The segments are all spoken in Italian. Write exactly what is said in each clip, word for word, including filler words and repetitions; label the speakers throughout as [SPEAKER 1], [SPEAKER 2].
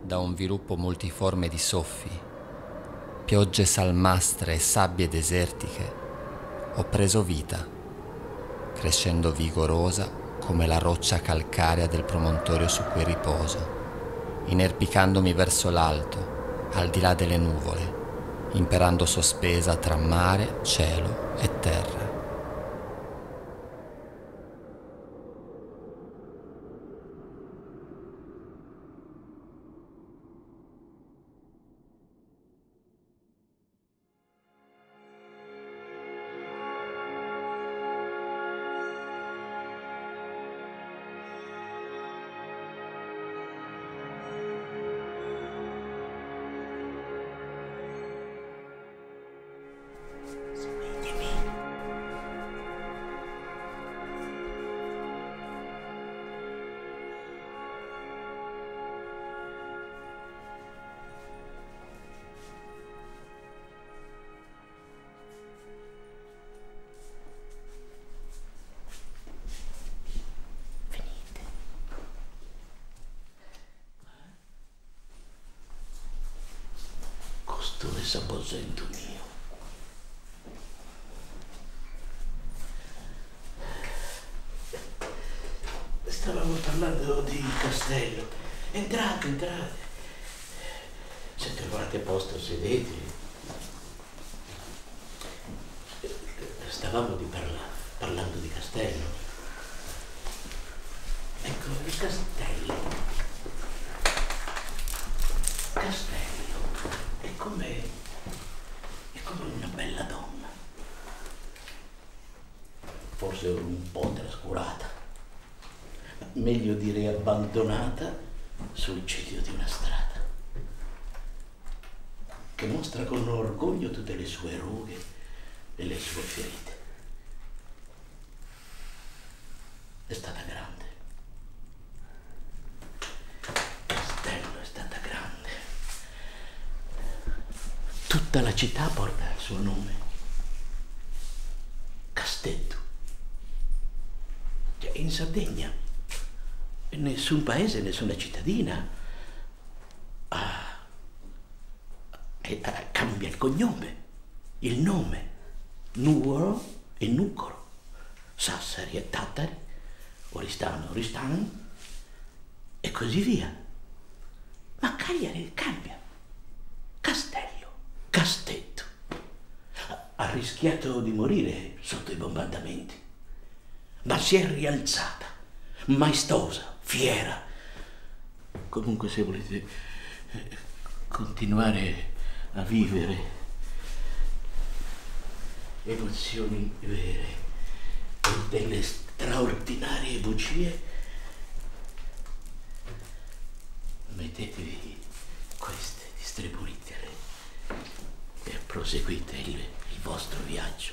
[SPEAKER 1] da un viluppo multiforme di soffi, piogge salmastre e sabbie desertiche, ho preso vita, crescendo vigorosa come la roccia calcarea del promontorio su cui riposo, inerpicandomi verso l'alto, al di là delle nuvole, imperando sospesa tra mare, cielo e terra.
[SPEAKER 2] Questo è l'aposento mio. Stavamo parlando di castello. Entrate, entrate. Se trovate posto, sedete. Stavamo di parla, parlando di castello. Ecco, il castello. Castello è come, è come una bella donna. Forse un po' trascurata. Meglio dire abbandonata sul ciglio di una strada, che mostra con orgoglio tutte le sue rughe e le sue ferite. È stata grande. Castello è stata grande. Tutta la città porta il suo nome. Castetto. Cioè, in Sardegna nessun paese, nessuna cittadina ah, eh, eh, cambia il cognome, il nome. Nuoro e Nucoro, Sassari e Tattari, Oristano, Oristan e così via. Ma Cagliari cambia. Castello, Castetto. Ha rischiato di morire sotto i bombardamenti, ma si è rialzata, maestosa, fiera. Comunque, se volete eh, continuare a vivere emozioni vere e delle straordinarie bugie, mettetevi queste distribuite e proseguite il, il vostro viaggio.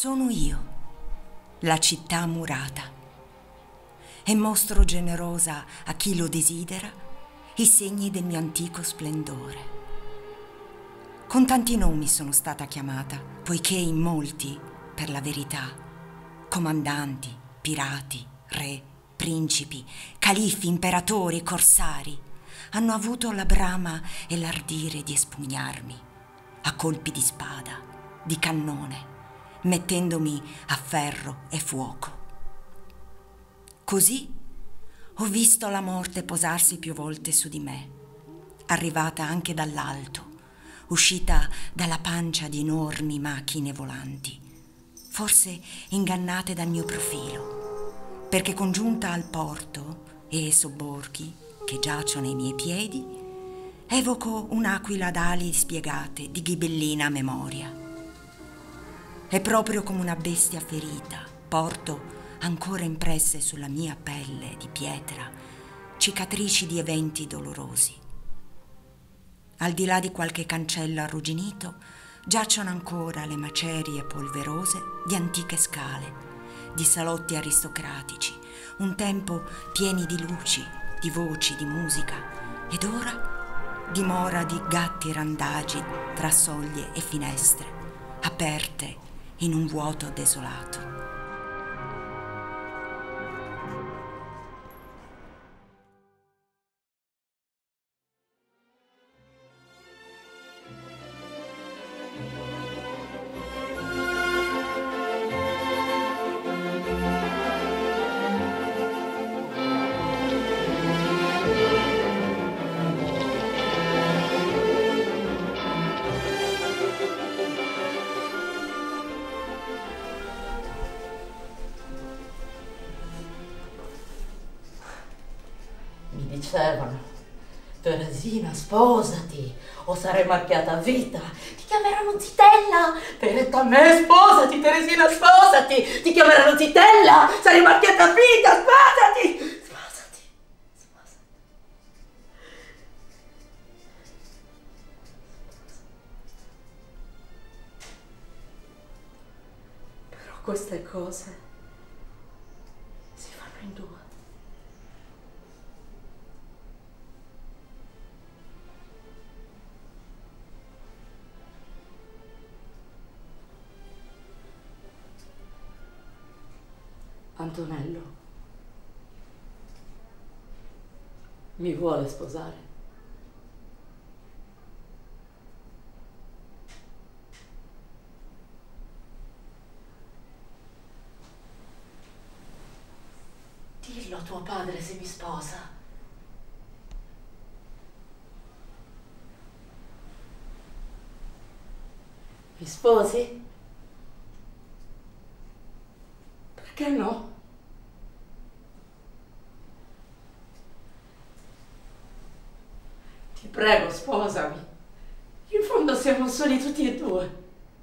[SPEAKER 3] Sono io, la città murata, e mostro generosa a chi lo desidera i segni del mio antico splendore. Con tanti nomi sono stata chiamata, poiché in molti, per la verità, comandanti, pirati, re, principi, califfi, imperatori, corsari, hanno avuto la brama e l'ardire di espugnarmi a colpi di spada, di cannone, mettendomi a ferro e fuoco. Così ho visto la morte posarsi più volte su di me, arrivata anche dall'alto, uscita dalla pancia di enormi macchine volanti, forse ingannate dal mio profilo, perché congiunta al porto e ai sobborghi che giacciono ai miei piedi, evoco un'aquila ad ali spiegate di ghibellina memoria. E proprio come una bestia ferita porto ancora impresse sulla mia pelle di pietra cicatrici di eventi dolorosi. Al di là di qualche cancello arrugginito giacciono ancora le macerie polverose di antiche scale, di salotti aristocratici, un tempo pieni di luci, di voci, di musica, ed ora dimora di gatti randagi tra soglie e finestre, aperte in un vuoto desolato.
[SPEAKER 4] Dicevano: Teresina, sposati o sarai marchiata a vita. Ti chiameranno zitella. Peretta a me, sposati, Teresina, sposati. Ti chiameranno zitella, sarai marchiata a vita, sposati. Sposati, sposati. Però queste cose si fanno in due. Antonello mi vuole sposare. Dillo a tuo padre se mi sposa. Mi sposi? Perché no? Ti prego, sposami. In fondo siamo soli tutti e due.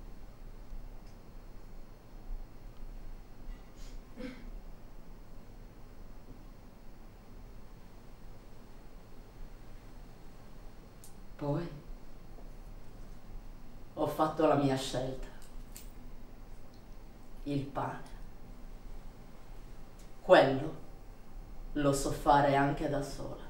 [SPEAKER 4] Poi ho fatto la mia scelta. Il pane. Quello lo so fare anche da sola.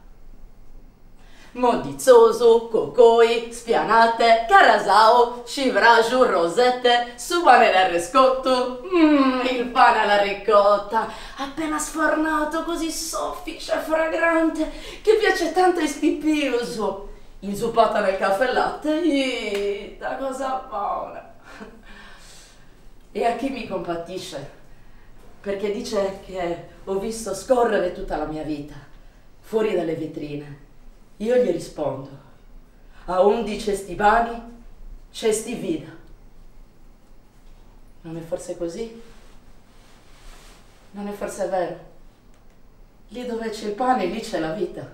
[SPEAKER 4] Modizzoso, cocoi, spianate, carasao, scivraju, rosette, subane d'arrescotto, mm, il pane alla ricotta, appena sfornato, così soffice e fragrante, che piace tanto e spipioso, inzuppata nel caffè e latte, ih, da cosa buona. E a chi mi compatisce? Perché dice che ho visto scorrere tutta la mia vita, fuori dalle vetrine. Io gli rispondo: a undici stibani c'è sti vida. Non è forse così? Non è forse vero? Lì dove c'è il pane, lì c'è la vita.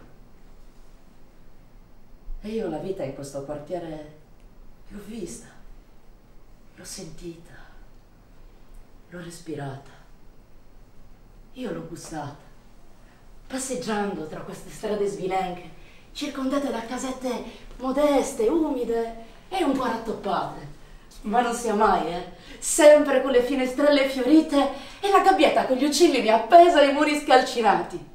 [SPEAKER 4] E io la vita in questo quartiere l'ho vista, l'ho sentita, l'ho respirata. Io l'ho gustata, passeggiando tra queste strade sbilenche, circondate da casette modeste, umide e un po' rattoppate. Ma non sia mai, eh? Sempre con le finestrelle fiorite e la gabbietta con gli uccellini appesa ai muri scalcinati.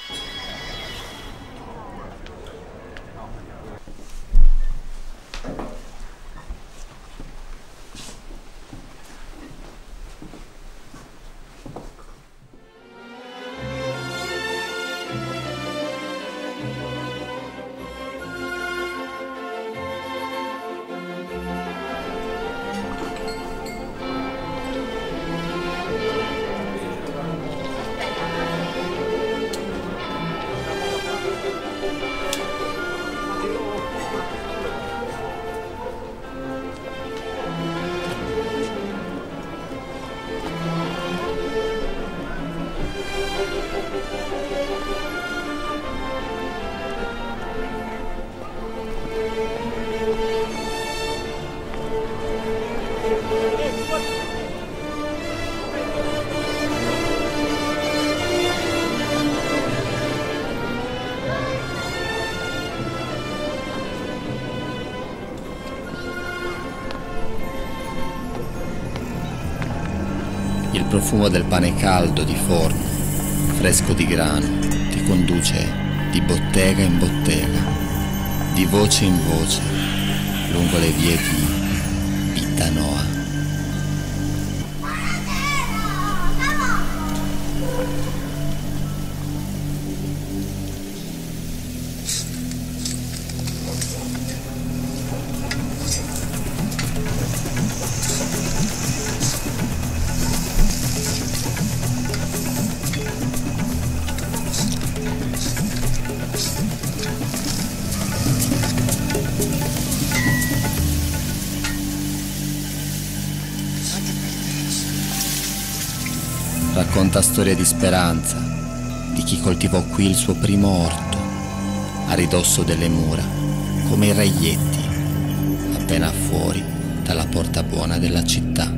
[SPEAKER 1] Il profumo del pane caldo di forno, fresco di grano, ti conduce di bottega in bottega, di voce in voce, lungo le vie di Bitanoa. Racconta storie di speranza, di chi coltivò qui il suo primo orto, a ridosso delle mura, come i reietti, appena fuori dalla porta buona della città.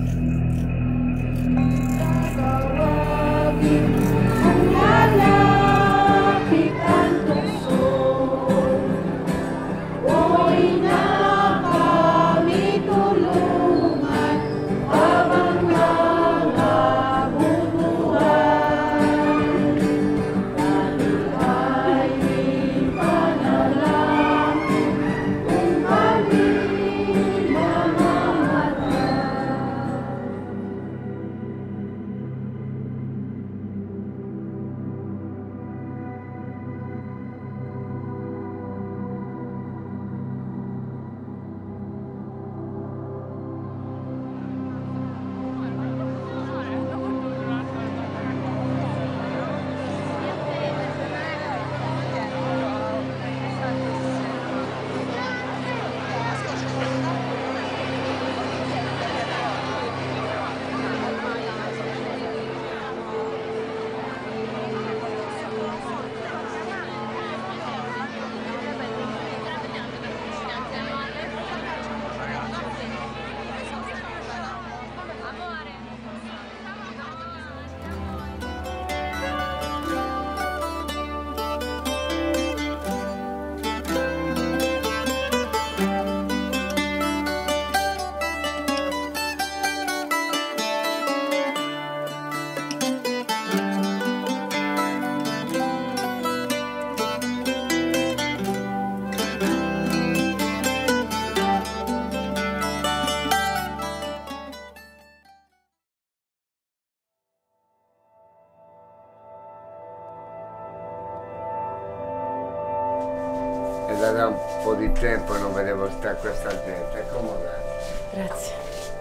[SPEAKER 5] Da un po' di tempo non vedevo sta questa gente, accomodate.
[SPEAKER 4] Grazie.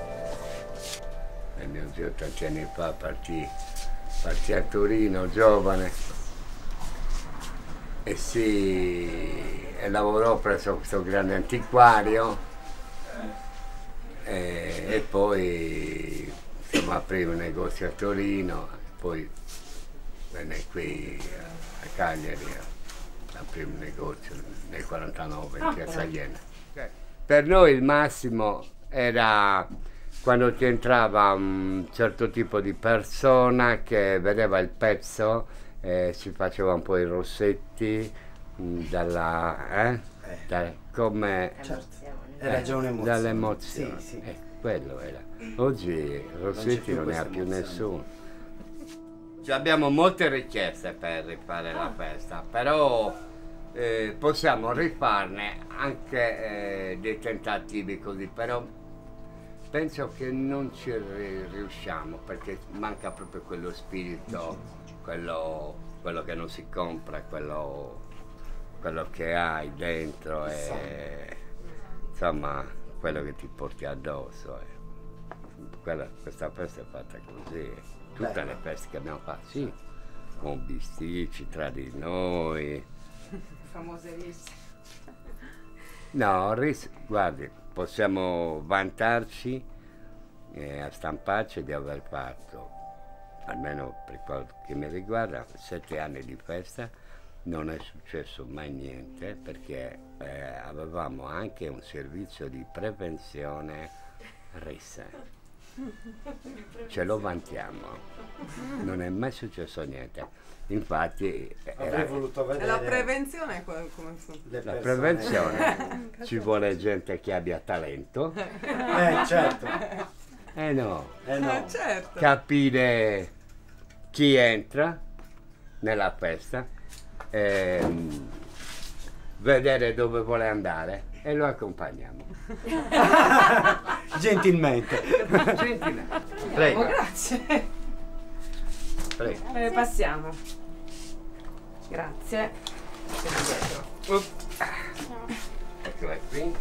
[SPEAKER 5] E mio zio tanti anni fa partì, partì a Torino, giovane, e si e lavorò presso questo grande antiquario e, e poi insomma aprì un negozio a Torino, poi venne qui a, a Cagliari aprì un negozio nel quarantanove in piazza Iena. Per noi il massimo era quando ti entrava un certo tipo di persona che vedeva il pezzo e si faceva un po' i rossetti dalla, eh? Da, come
[SPEAKER 6] certo. Era già un'emozione.
[SPEAKER 5] Dall'emozione.
[SPEAKER 6] Sì, sì.
[SPEAKER 5] Ecco. quello era. Oggi Rossetti non ne ha più nessuno. Cioè, abbiamo molte richieste per rifare la festa, però eh, possiamo rifarne anche eh, dei tentativi così, però penso che non ci riusciamo perché manca proprio quello spirito, quello, quello che non si compra, quello, quello che hai dentro e insomma quello che ti porti addosso. Eh. Quella, questa festa è fatta così. Tutte Beh. le feste che abbiamo fatto, sì, con bisticci tra di noi.
[SPEAKER 6] Famose risse.
[SPEAKER 5] No, risse, guardi, possiamo vantarci eh, a Stamparci di aver fatto, almeno per quel che mi riguarda, sette anni di festa, non è successo mai niente perché eh, avevamo anche un servizio di prevenzione risse. Ce lo vantiamo, non è mai successo niente. Infatti
[SPEAKER 7] avrei
[SPEAKER 5] era...
[SPEAKER 7] voluto vedere
[SPEAKER 6] la prevenzione come funziona?
[SPEAKER 5] La prevenzione ci vuole gente che abbia talento,
[SPEAKER 7] eh certo,
[SPEAKER 5] eh no,
[SPEAKER 7] eh no.
[SPEAKER 6] Eh, certo.
[SPEAKER 5] Capire chi entra nella festa, ehm, vedere dove vuole andare e lo accompagniamo.
[SPEAKER 7] Gentilmente.
[SPEAKER 5] Gentilmente. Prego.
[SPEAKER 6] Oh, grazie.
[SPEAKER 5] Prego.
[SPEAKER 6] Eh, passiamo. Grazie. Siamo dietro.
[SPEAKER 5] Uh. Eccola qui.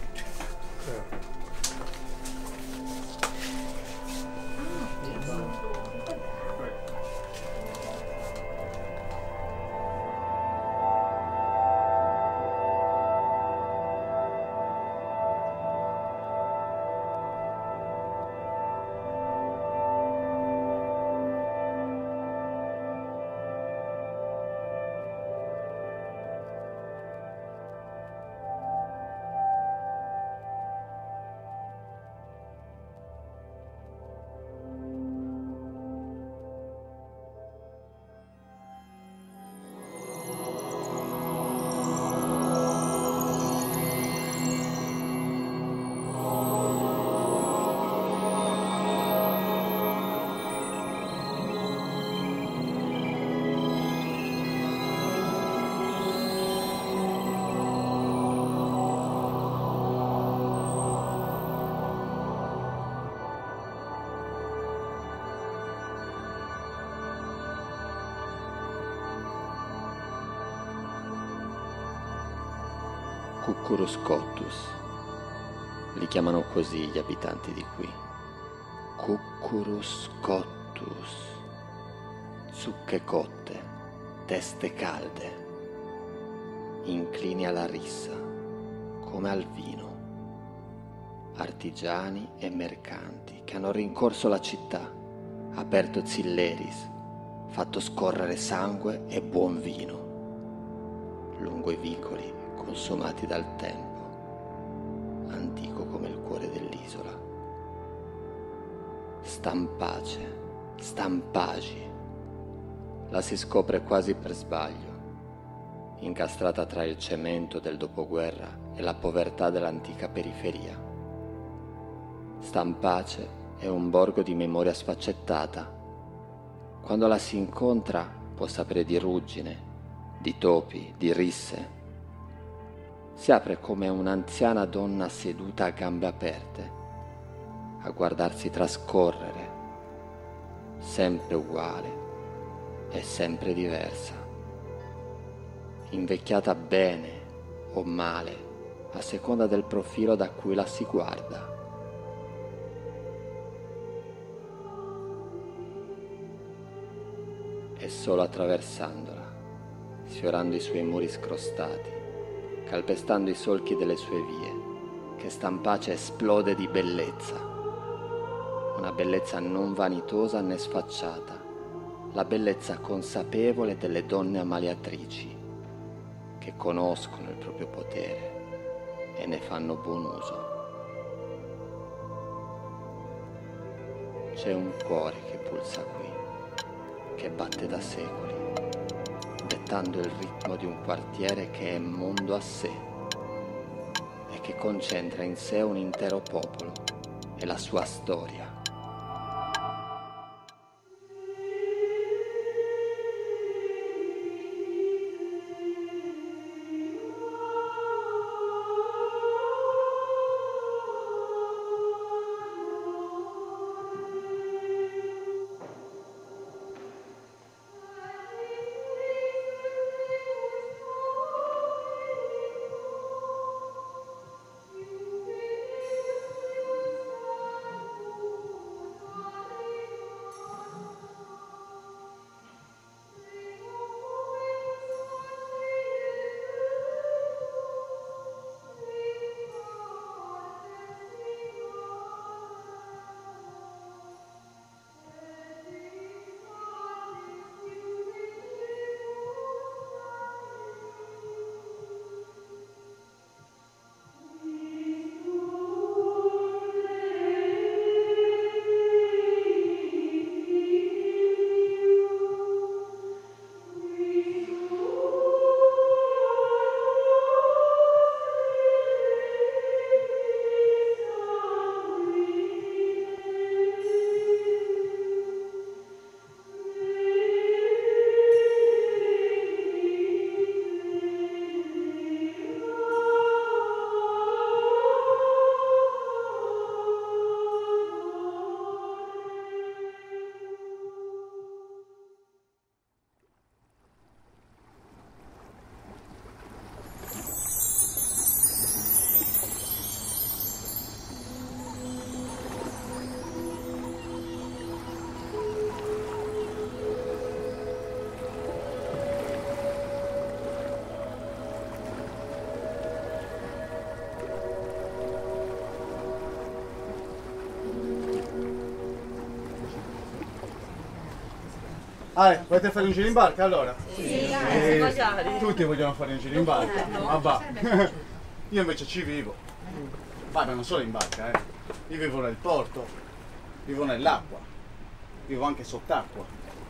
[SPEAKER 1] Cuccuruscottus, li chiamano così gli abitanti di qui. Cuccuruscottus, zucche cotte, teste calde, inclini alla rissa, come al vino, artigiani e mercanti che hanno rincorso la città, aperto zilleris, fatto scorrere sangue e buon vino, lungo i vicoli consumati dal tempo, antico come il cuore dell'isola. Stampace, Stampagi, la si scopre quasi per sbaglio, incastrata tra il cemento del dopoguerra e la povertà dell'antica periferia. Stampace è un borgo di memoria sfaccettata. Quando la si incontra può sapere di ruggine, di topi, di risse. Si apre come un'anziana donna seduta a gambe aperte, a guardarsi trascorrere, sempre uguale e sempre diversa, invecchiata bene o male, a seconda del profilo da cui la si guarda. E solo attraversandola, sfiorando i suoi muri scrostati, calpestando i solchi delle sue vie, che Stampace esplode di bellezza. Una bellezza non vanitosa né sfacciata, la bellezza consapevole delle donne ammaliatrici, che conoscono il proprio potere e ne fanno buon uso. C'è un cuore che pulsa qui, che batte da secoli, dettando il ritmo di un quartiere che è mondo a sé e che concentra in sé un intero popolo e la sua storia.
[SPEAKER 7] Ah, volete fare un giro in barca allora?
[SPEAKER 6] Sì,
[SPEAKER 7] Eh,
[SPEAKER 6] magari.
[SPEAKER 7] tutti vogliono fare un giro in barca. Ma va. Io invece ci vivo. Ma non solo in barca, eh. Io vivo nel porto, vivo nell'acqua, vivo anche sott'acqua.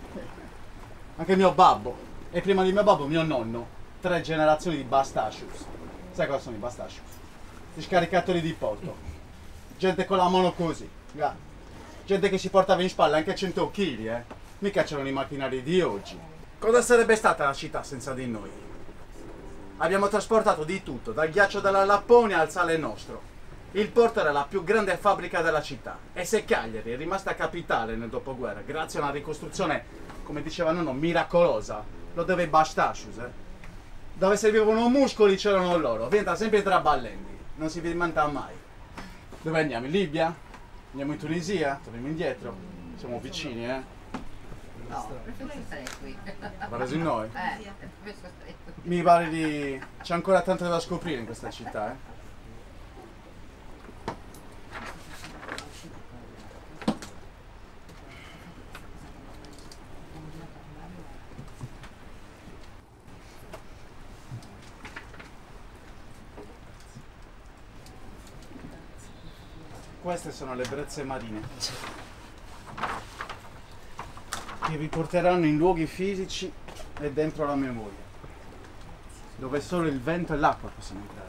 [SPEAKER 7] Anche mio babbo, e prima di mio babbo mio nonno, tre generazioni di bastacius. Sai cosa sono i bastacius? Gli scaricatori di porto. Gente con la mano così. Là. Gente che si portava in spalla anche cento chili, eh. Mica c'erano i macchinari di oggi. Cosa sarebbe stata la città senza di noi? Abbiamo trasportato di tutto, dal ghiaccio della Lapponia al sale nostro. Il porto era la più grande fabbrica della città. E se Cagliari è rimasta capitale nel dopoguerra, grazie a una ricostruzione, come diceva nonno, miracolosa, lo deve ai bastacius, eh? Dove servivano muscoli c'erano loro. Diventa sempre traballenti, non si dimenta mai. Dove andiamo? In Libia? Andiamo in Tunisia? Torniamo indietro? Siamo vicini, eh?
[SPEAKER 8] No, preferisco stare qui.
[SPEAKER 7] Guarda in noi.
[SPEAKER 8] Eh, preferisco stare qui.
[SPEAKER 7] Mi pare di... c'è ancora tanto da scoprire in questa città, eh? Queste sono le brezze marine che vi porteranno in luoghi fisici e dentro la memoria, dove solo il vento e l'acqua possono entrare.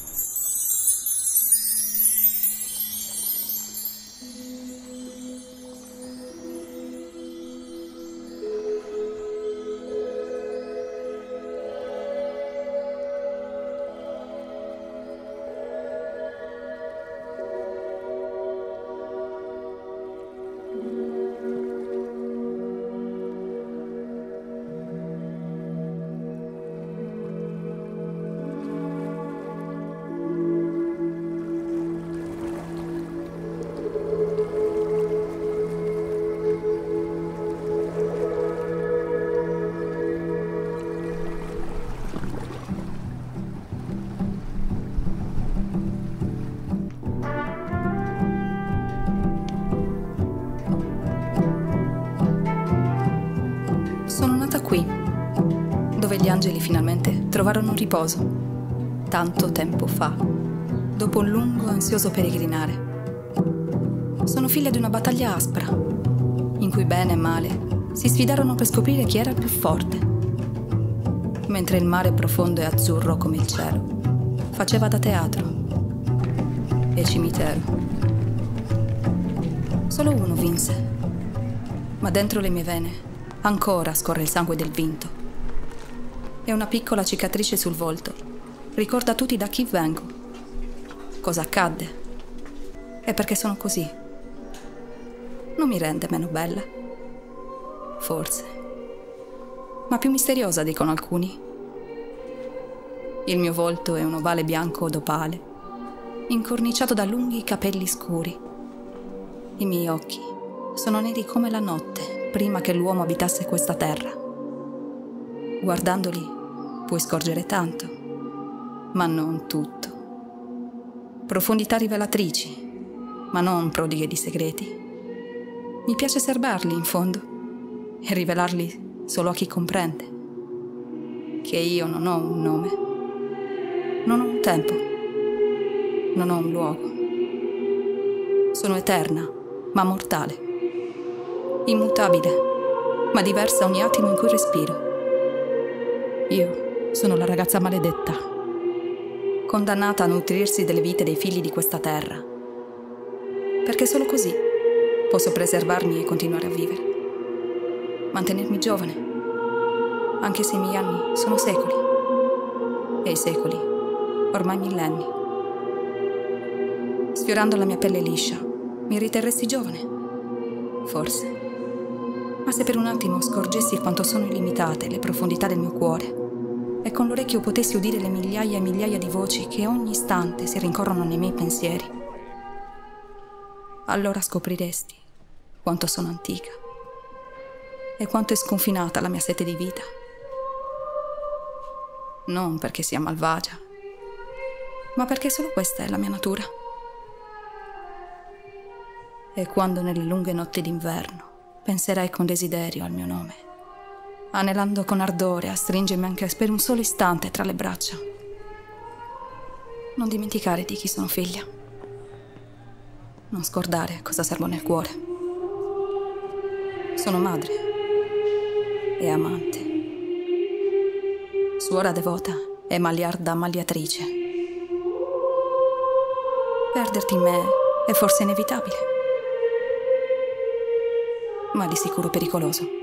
[SPEAKER 9] Qui, dove gli angeli finalmente trovarono riposo, tanto tempo fa, dopo un lungo e ansioso peregrinare. Sono figlia di una battaglia aspra, in cui bene e male si sfidarono per scoprire chi era il più forte, mentre il mare profondo e azzurro come il cielo faceva da teatro e cimitero. Solo uno vinse, ma dentro le mie vene ancora scorre il sangue del vinto. E una piccola cicatrice sul volto ricorda a tutti da chi vengo, cosa accadde e perché sono così. Non mi rende meno bella, forse, ma più misteriosa, dicono alcuni. Il mio volto è un ovale bianco d'opale, incorniciato da lunghi capelli scuri. I miei occhi sono neri come la notte, prima che l'uomo abitasse questa terra. Guardandoli puoi scorgere tanto, ma non tutto. Profondità rivelatrici, ma non prodighe di segreti. Mi piace serbarli, in fondo, e rivelarli solo a chi comprende che io non ho un nome, non ho un tempo, non ho un luogo. Sono eterna, ma mortale, immutabile, ma diversa ogni attimo in cui respiro. Io sono la ragazza maledetta, condannata a nutrirsi delle vite dei figli di questa terra, perché solo così posso preservarmi e continuare a vivere, mantenermi giovane, anche se i miei anni sono secoli, e i secoli ormai millenni. Sfiorando la mia pelle liscia, mi riterresti giovane? Forse. Ma se per un attimo scorgessi quanto sono illimitate le profondità del mio cuore e con l'orecchio potessi udire le migliaia e migliaia di voci che ogni istante si rincorrono nei miei pensieri, allora scopriresti quanto sono antica e quanto è sconfinata la mia sete di vita. Non perché sia malvagia, ma perché solo questa è la mia natura. E quando nelle lunghe notti d'inverno penserai con desiderio al mio nome, anelando con ardore a stringermi anche per un solo istante tra le braccia, non dimenticare di chi sono figlia. Non scordare cosa servo nel cuore. Sono madre e amante, suora devota e maliarda ammaliatrice. Perderti in me è forse inevitabile, ma di sicuro pericoloso.